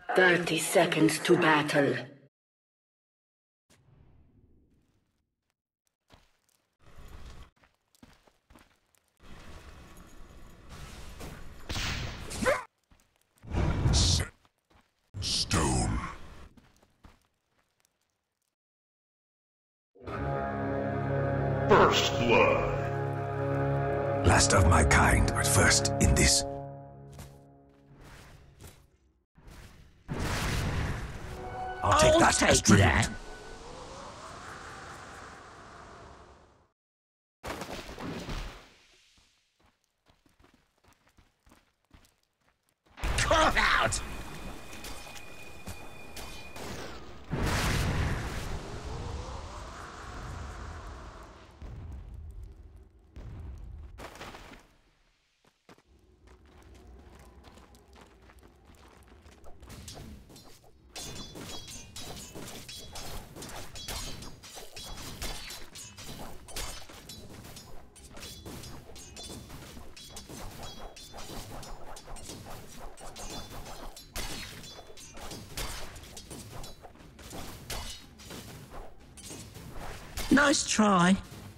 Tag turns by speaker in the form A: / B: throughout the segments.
A: 30 seconds to battle.
B: Set stone. First blood.
C: Last of my kind, but first in this. I'll take that as tribute. Come out!
D: Nice try.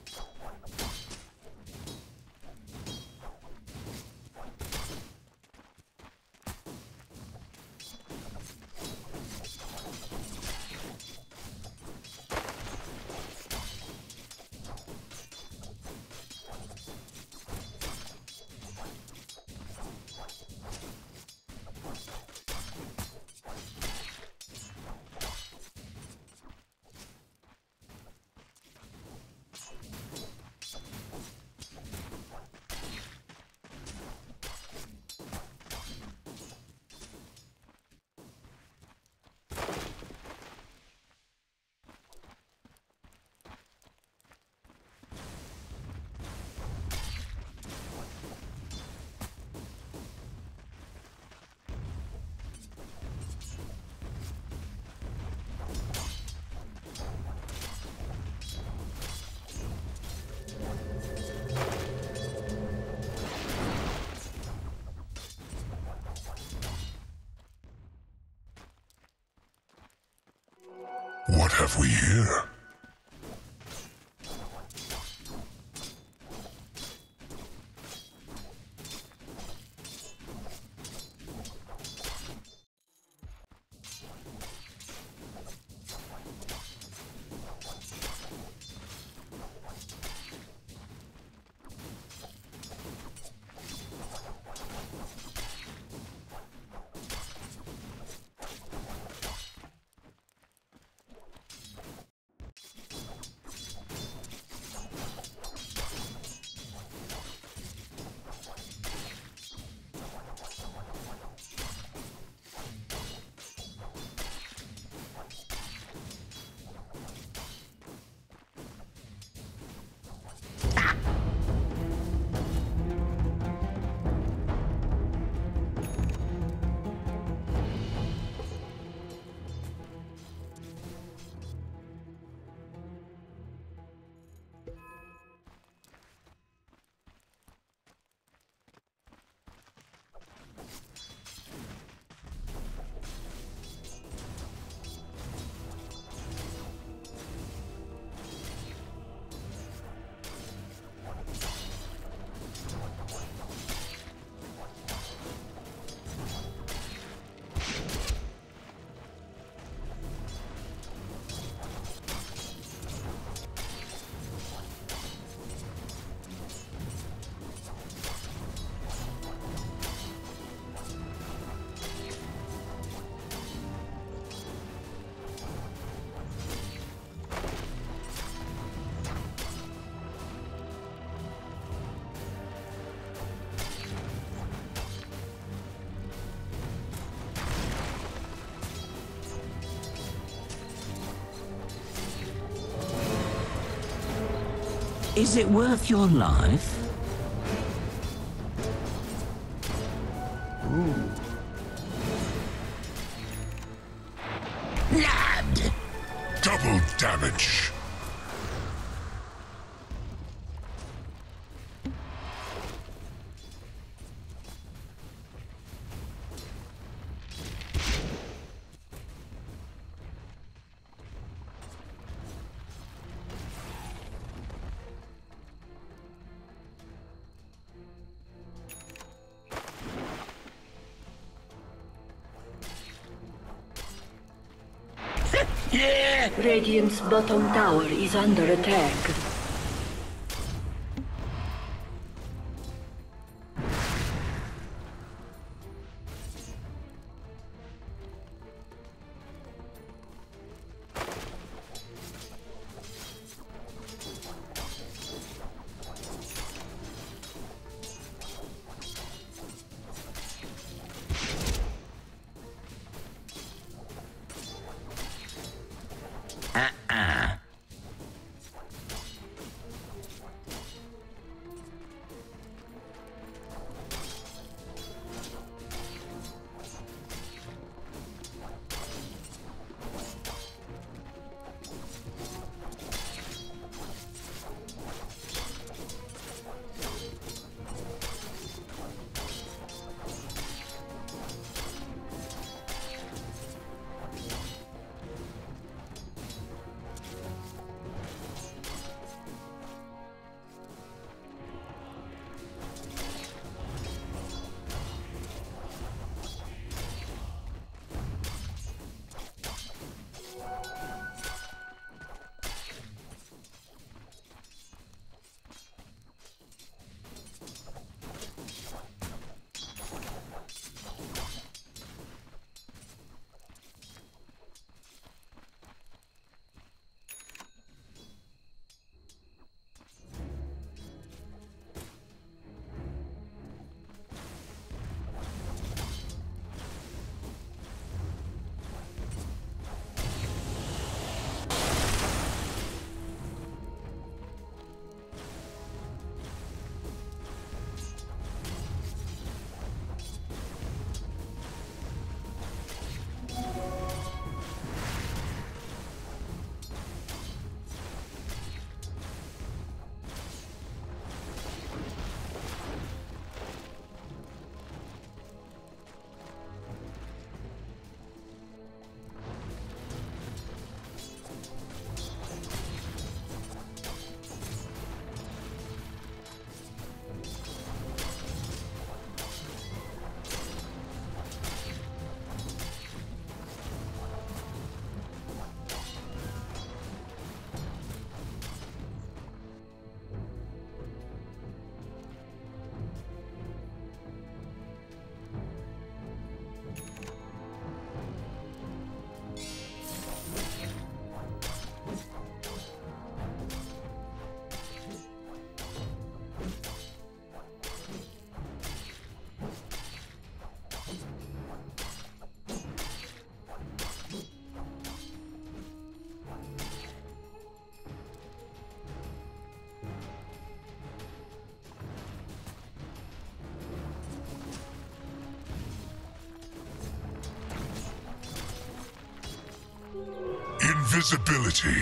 B: What have we here?
D: Is it worth your life?
B: Nabbed! Double damage.
A: Radiant's bottom tower is under attack.
B: Invisibility.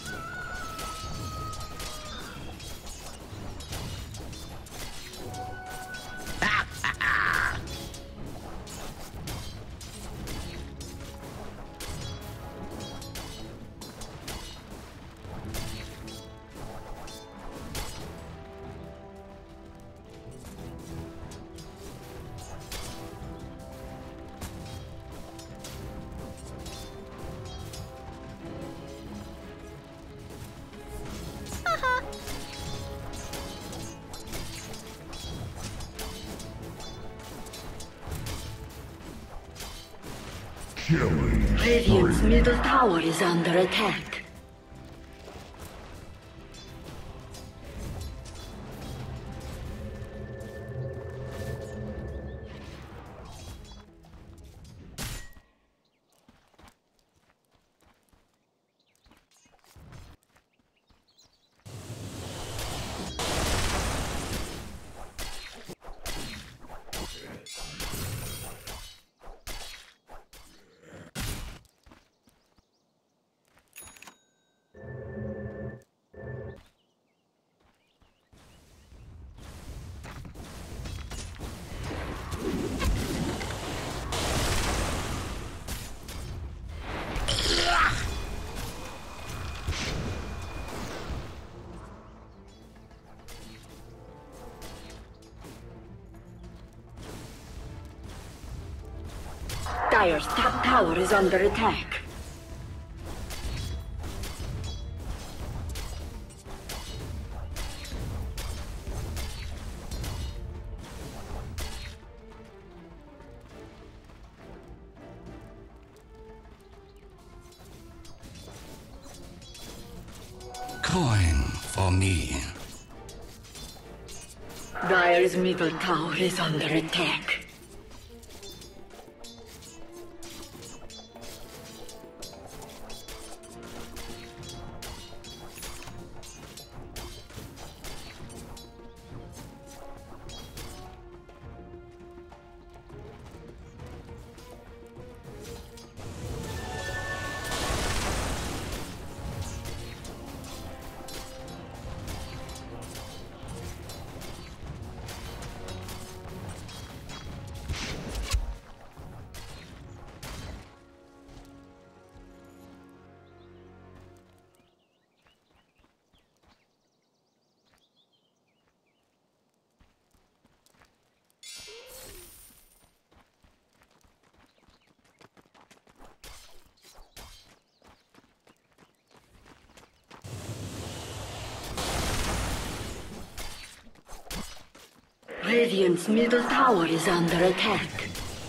B: Killing.
A: Radiant's middle tower is under attack. Dire's top tower is under attack.
C: me.
A: Dire's middle tower is under attack. Radiant's middle tower is under attack.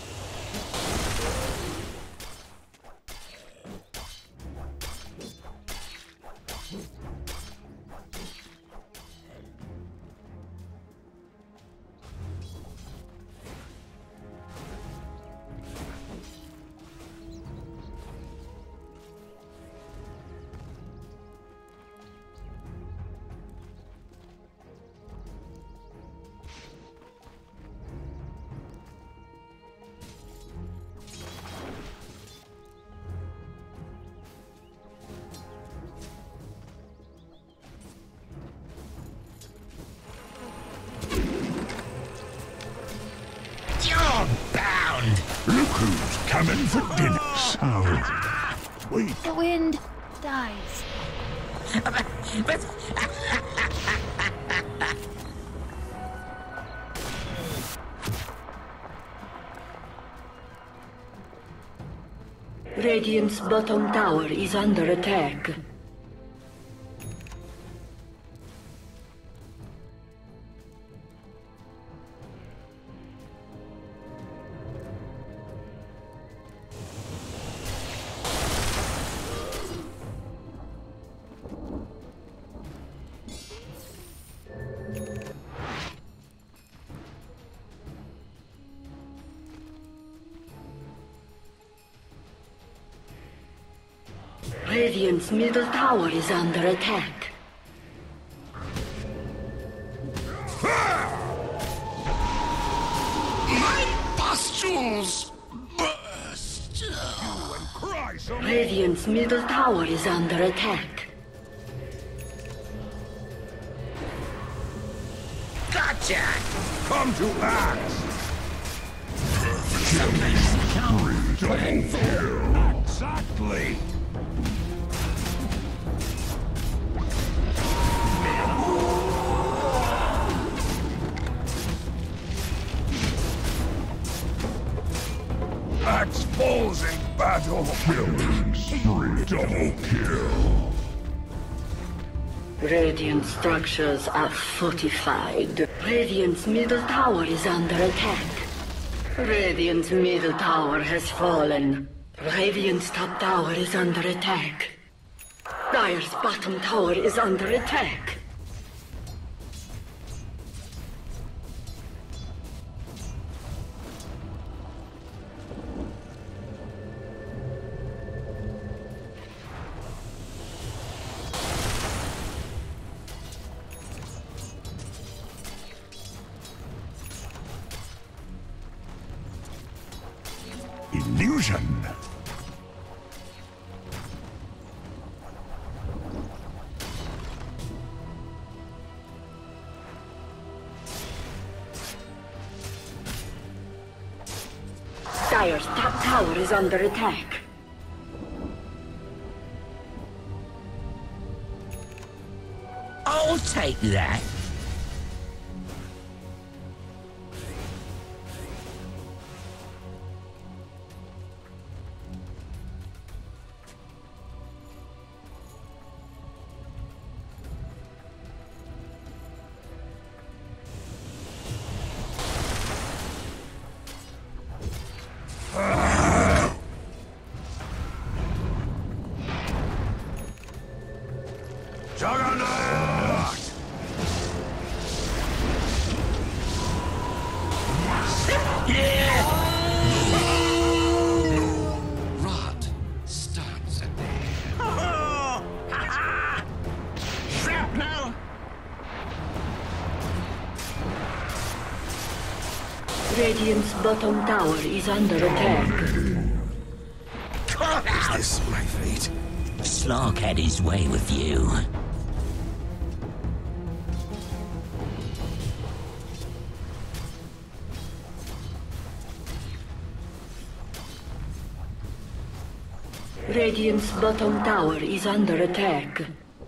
B: Look who's coming for dinner. So, wait.
E: The wind dies.
A: Radiant's bottom tower is under attack. Radiant's middle tower is under attack.
C: My pustules burst.
B: Cry some
A: Radiant's middle tower is under attack.
C: Gotcha!
B: come to act. Double kill. Exactly. Axe falls in battle. Killing spree. Double kill.
A: Radiant structures are fortified. Radiant's middle tower is under attack. Radiant's middle tower has fallen. Radiant's top tower is under attack. Dire's bottom tower is under attack.
B: Illusion.
A: Dire's top tower is under attack.
D: I'll take that.
B: Juggernaut!
A: Radiant's bottom tower is under attack.
C: Is this my fate?
D: Slark had his way with you.
A: Radiant's bottom tower is under attack.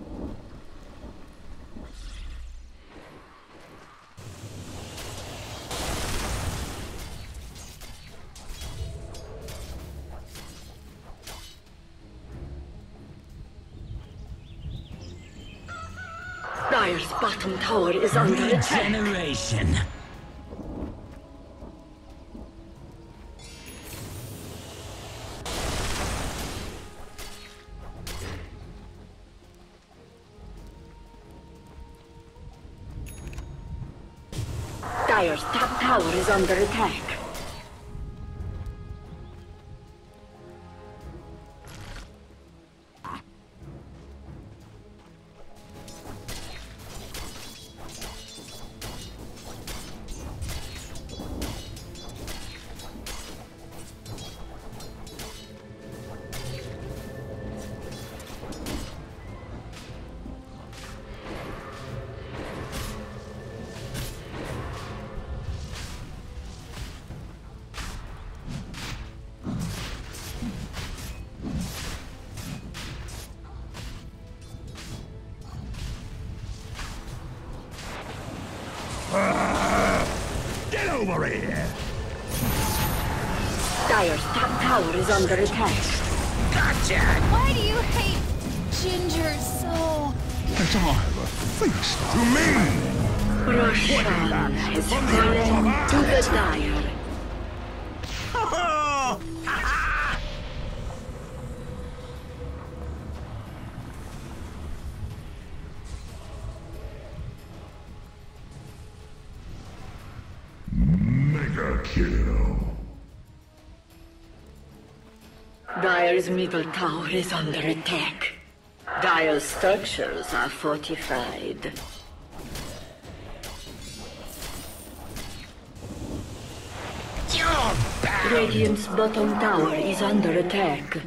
A: Dire's bottom tower is under attack.
D: Regeneration.
A: Dire's top tower is under attack.
B: Get over here!
A: Dire's top tower is under attack.
D: Gotcha!
E: Why do you hate Ginger so?
B: Let I have a feast to me!
A: Roshan has fallen to the Dire.
B: Mega kill.
A: Dire's middle tower is under attack. Dire's structures are fortified.
D: You're bad!
A: Radiant's bottom tower is under attack.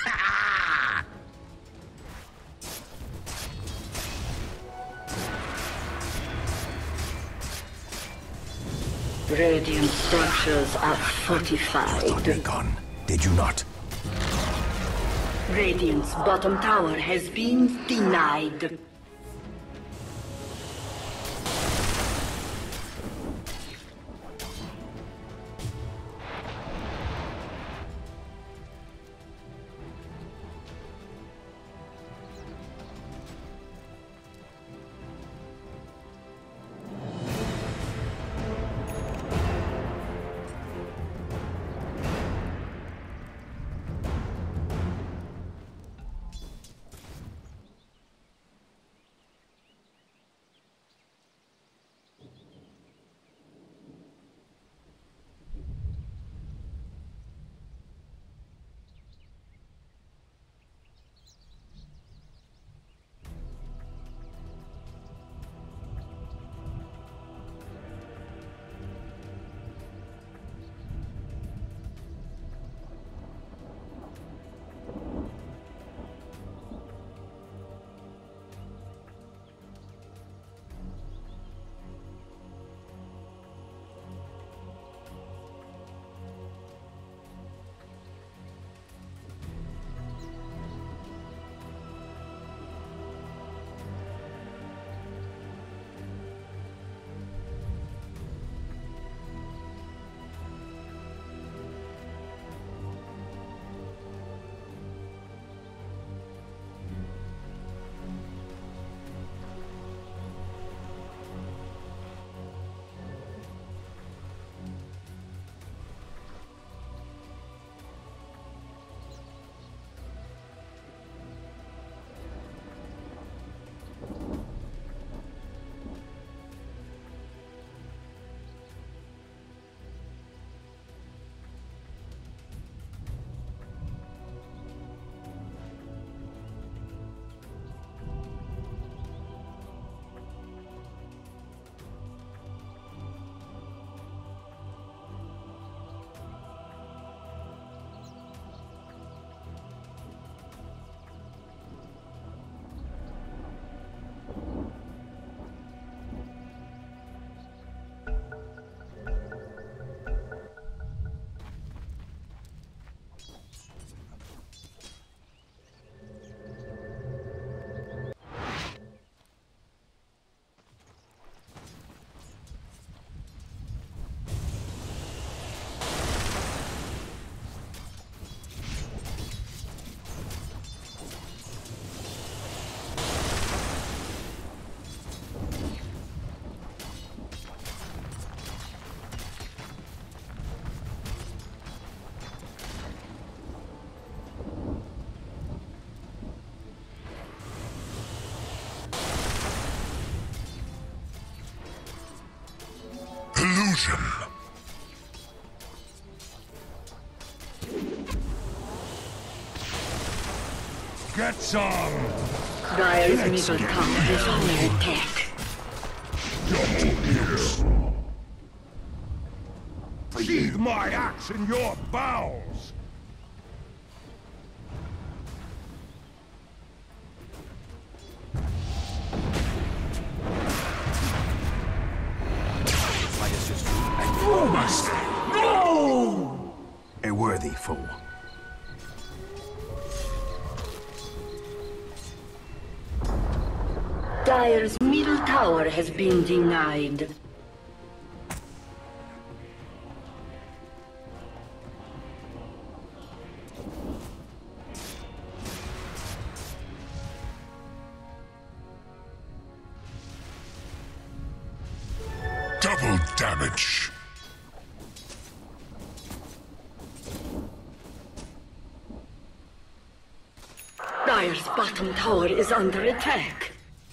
A: Radiant structures are
C: Thought me
A: fortified.
C: gone, did you not?
A: Radiant's bottom tower has been denied.
B: potion. Get some!
A: Dire's middle tower is under attack.
B: Double kill! Sheathe my axe in your bowels!
C: No! A worthy fool.
A: Dire's middle tower has been denied.
B: Double damage!
A: Dire's bottom tower is under attack.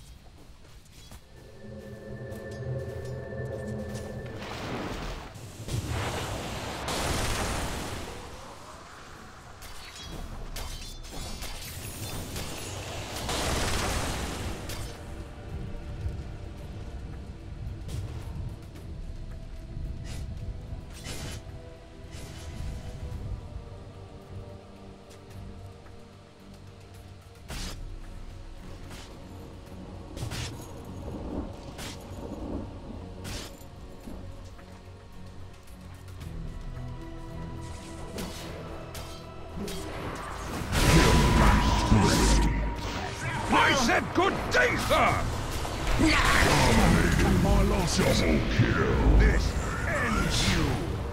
B: I said good day, sir! Dominating my losses. Double kill. This ends you.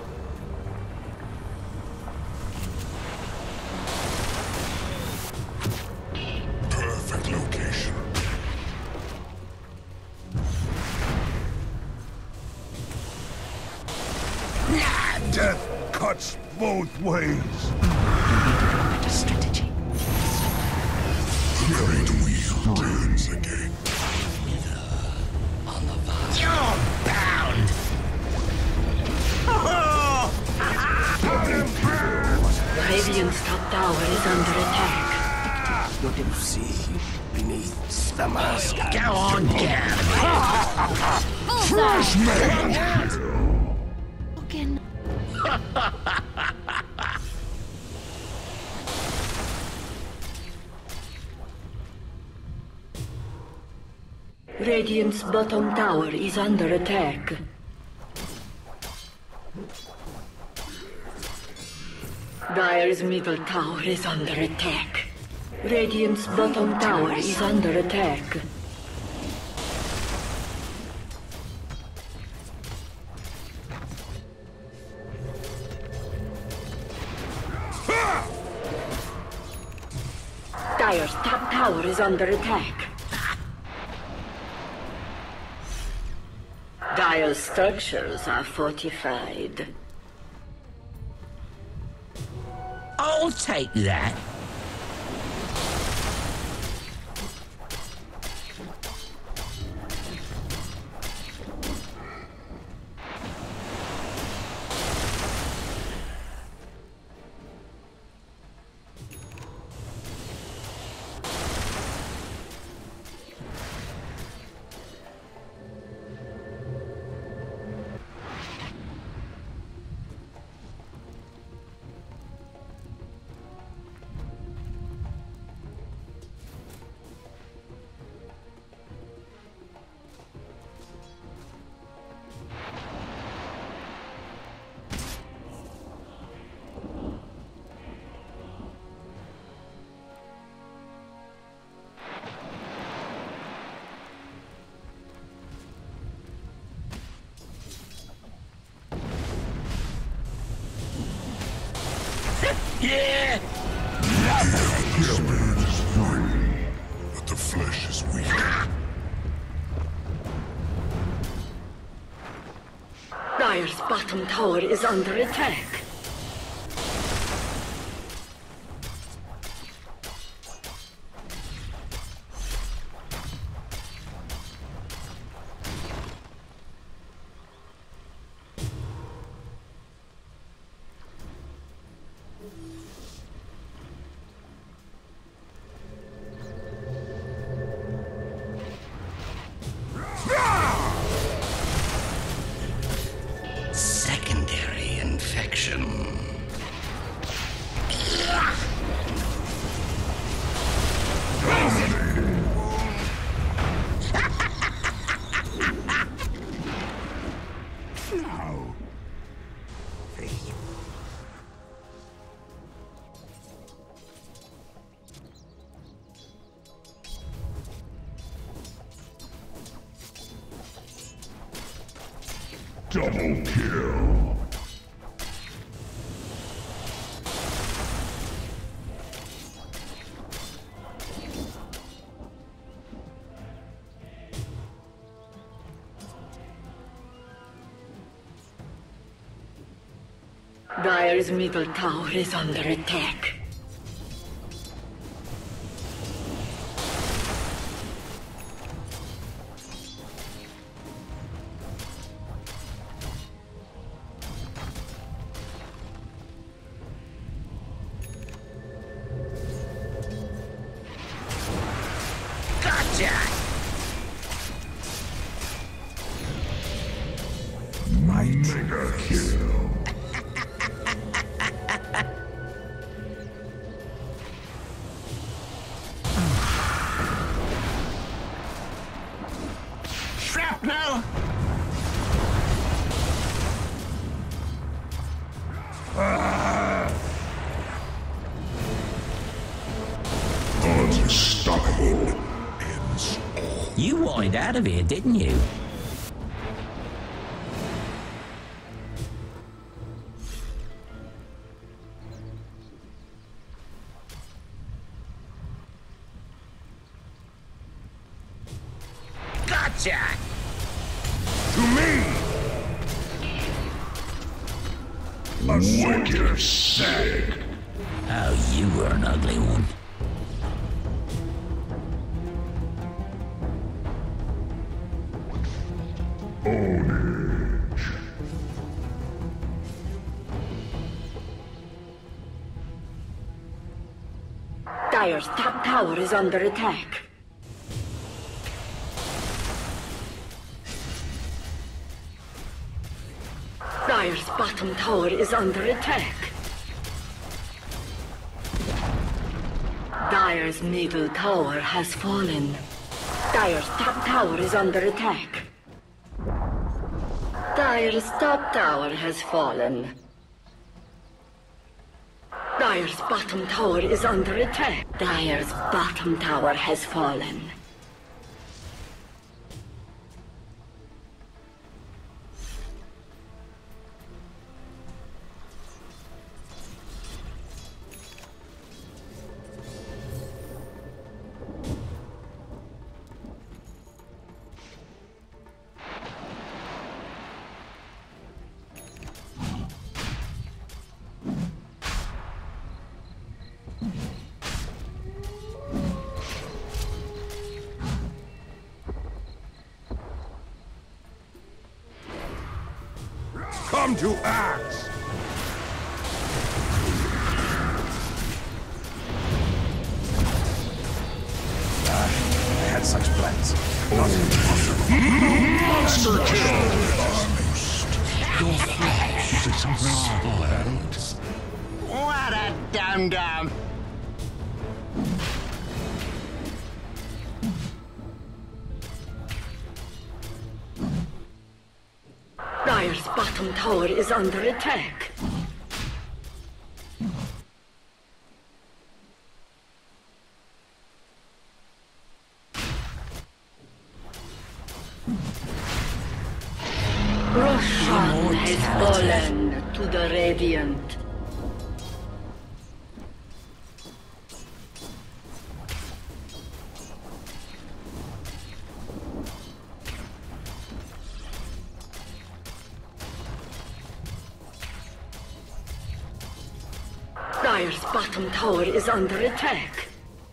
B: Perfect location. Death cuts both ways.
E: Strategy.
B: The great wheel turns again.
D: You're bound!
A: Radiant's top tower is under attack.
C: What do you see beneath the mask?
D: Go on, Gavin!
B: First man kill.
E: Broken.
A: Radiant's bottom tower is under attack. Dire's middle tower is under attack. Radiant's bottom tower is under attack. Dire's top tower is under attack. Dire's structures are fortified.
D: I'll take that. Yeah!
B: The spirit is free, but the flesh is weak.
A: Dire's bottom tower is under attack.
B: Double kill.
A: Dire's middle tower is under attack.
D: Gotcha!
B: Mega kill.
D: Shrapnel!
B: Unstoppable. Ends all.
D: You wanted out of here, didn't you? Gotcha!
B: To me! Wicked sick.
D: Oh, you were an ugly one.
B: Ownage.
A: Dire's top tower is under attack. Dire's bottom tower is under attack. Dire's middle tower has fallen. Dire's top tower is under attack. Dire's top tower has fallen. Dire's bottom tower is under attack. Dire's bottom tower has fallen.
B: Come to axe!
C: I had such plans. Not impossible.
B: Monster kill!
F: Your flesh is spoiled.
G: What a dum-dum!
A: Dire's bottom tower is under attack. Roshan has fallen to the Radiant. Dire's bottom tower is under attack.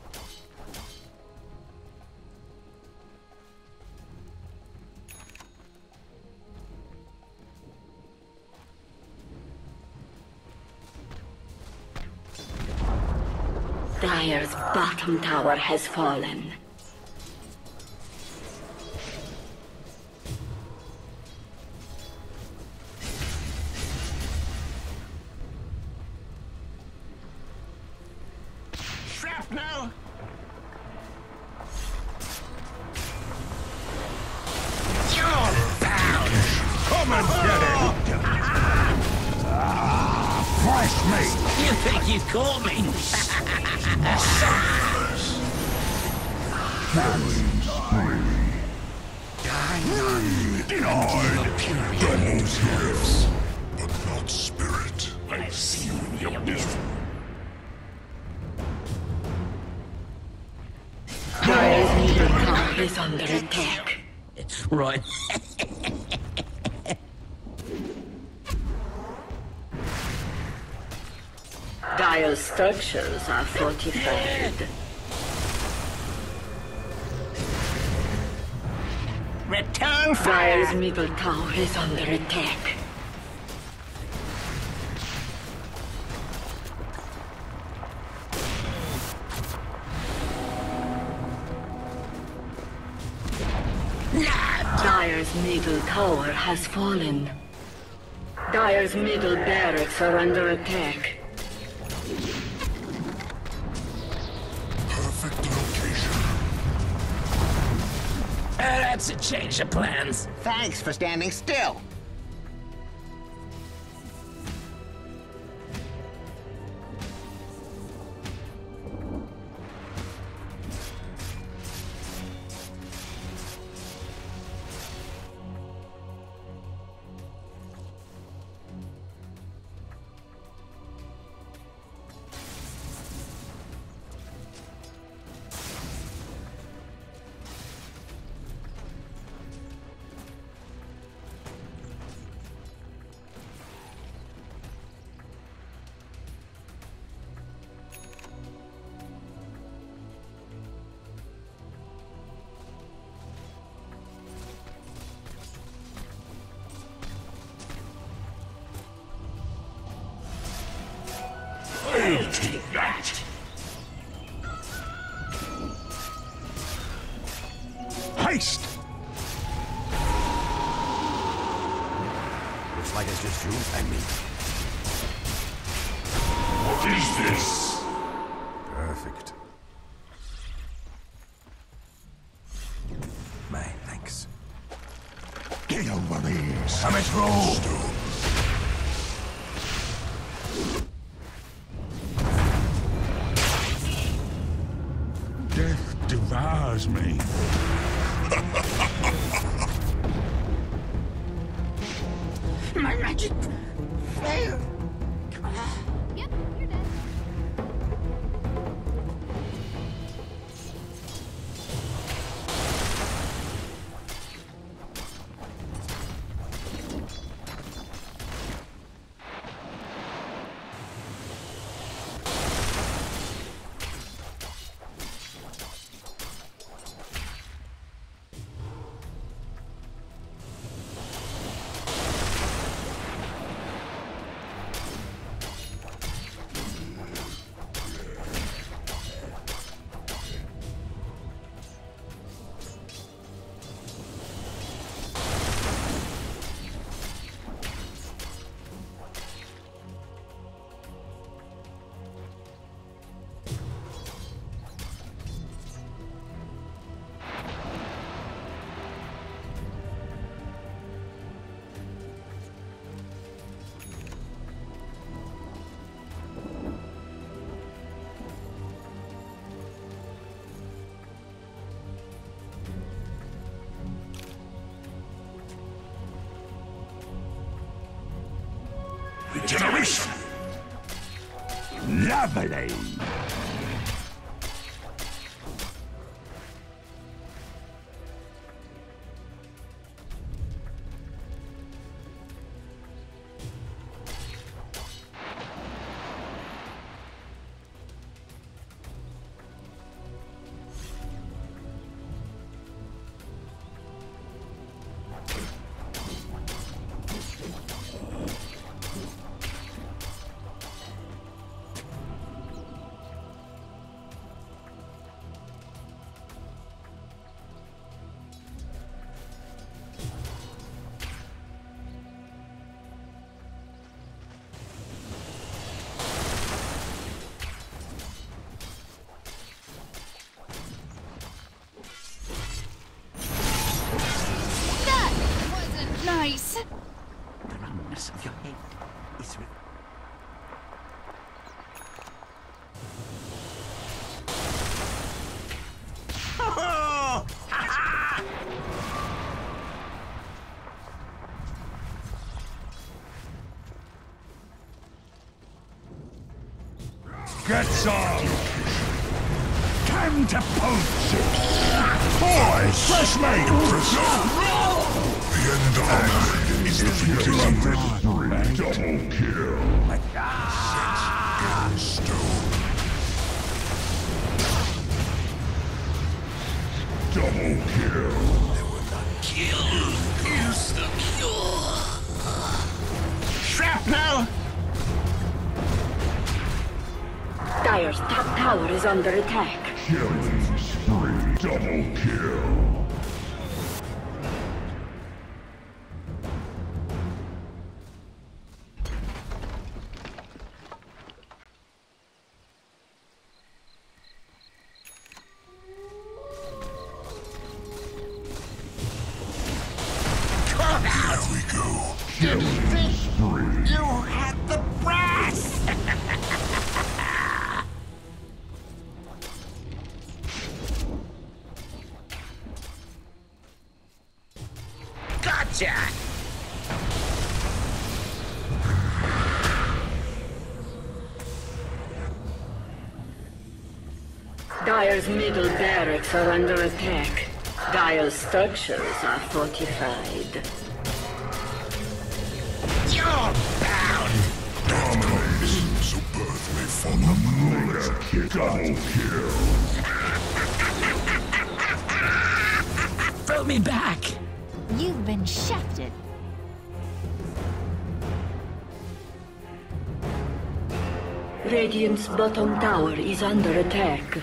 A: Dire's bottom tower has fallen.
G: Shrapnel!
D: You're bound!
B: Come and get it! Fresh meat!
D: You think you caught me?
B: Killing spree.
C: Die
B: Denied. Devil's gifts, but not spirit. I see you in your misery.
A: Dire's middle tower is under attack.
D: Right.
A: Dire's structures are fortified.
G: Return
A: Dire's
G: fire!
A: middle tower is under attack. Dire's middle tower has fallen. Dire's middle barracks are under attack.
B: Perfect location.
D: That's a change of plans.
G: Thanks for standing still.
B: I'll take that. Haste!
C: Looks like it's just you and me.
B: What is this?
C: Perfect. My thanks.
B: Get over these.
C: Coming through!
B: Death devours me.
G: My magic failed.
E: Yep, you're dead.
B: Regeneration. Lovely.
E: That wasn't nice.
G: The roundness of your head is with...
F: all! Time to poach! Boys! Fresh made!
B: The end of our line is defeated. Double kill. Set in stone. Double kill.
D: Kill is the cure.
F: Shrapnel!
A: Dire's top tower is under attack.
B: Killing spree. Double kill. Here we go. Killing spree.
G: You had the brass!
D: Gotcha!
A: Dire's middle barracks are under attack. Dire's structures are fortified.
D: You're bound!
B: Domination. So birth may follow. Mega kill. Double kill.
D: Throw me back!
E: You've been shafted.
A: Radiant's bottom tower is under attack.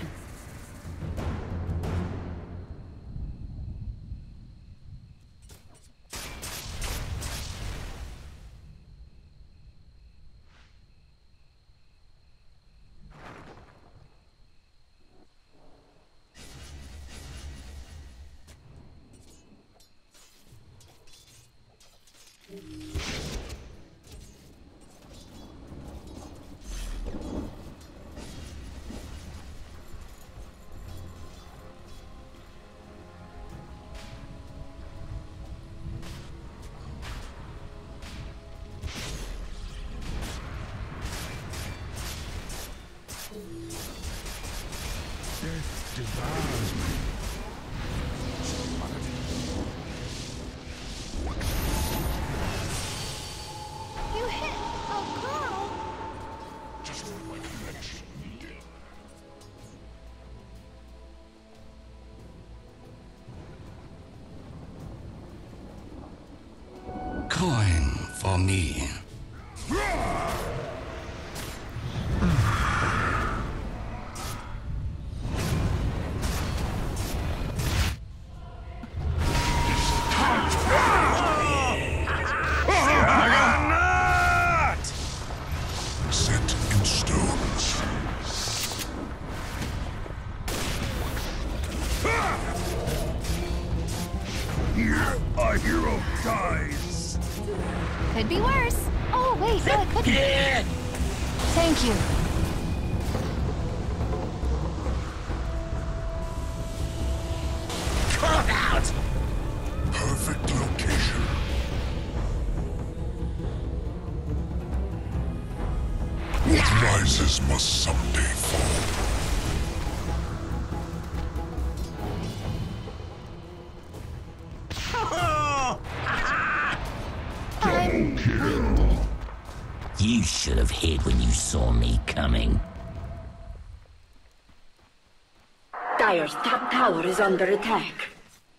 F: Death devours me.
E: You hit a girl.
B: Just what my connection needed.
C: Coin for me.
B: Set in stone.
F: Our hero dies!
E: Could be worse. Oh, wait, no, it couldn't.
D: Yeah!
E: Thank you.
D: Come out!
B: Perfect location. What rises must someday fall.
E: I'm
B: Kill.
E: wounded.
D: You should have hid when you saw me coming.
A: Dire's top tower is under attack.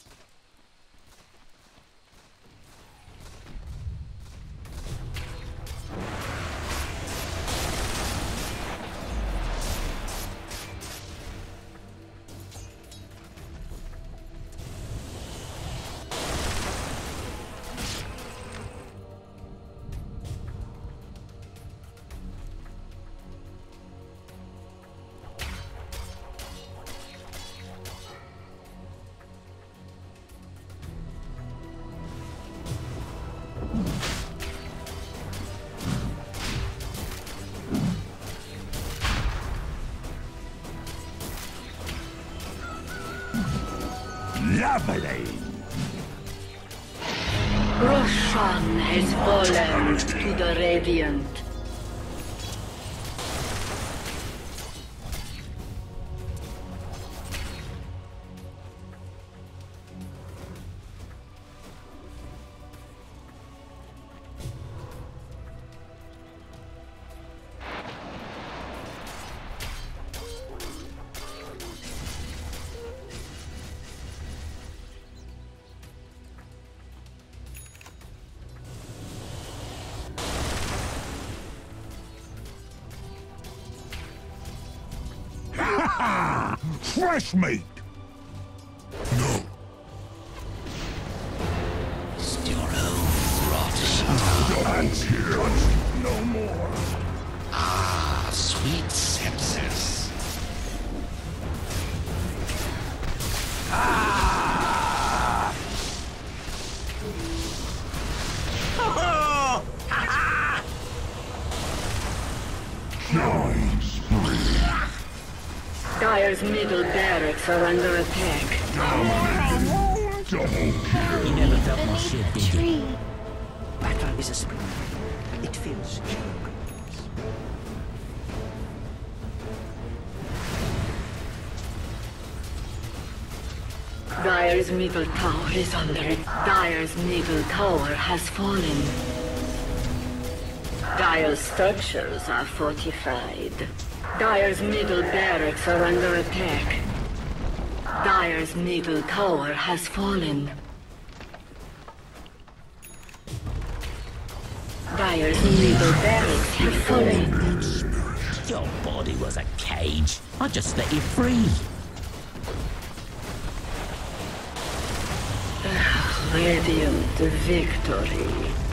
F: Lovely!
A: Roshan has fallen to the Radiant.
F: fresh meat!
B: No.
D: Your own rotten.
F: That's here. No more.
D: Ah, sweet sepsis.
B: Killing spree.
A: Dire's middle barracks are under attack.
B: Double kill.
D: You never felt my shit,
E: Beneath the
D: did you?
E: tree.
G: Battle is a spring. It fills geographies.
A: Dire's middle tower is under it. Dire's middle tower has fallen. Dire's structures are fortified. Dire's middle barracks are under attack. Dire's middle tower has fallen. Dire's middle barracks have fallen.
D: Your body was a cage. I just let you free.
A: Radiant victory.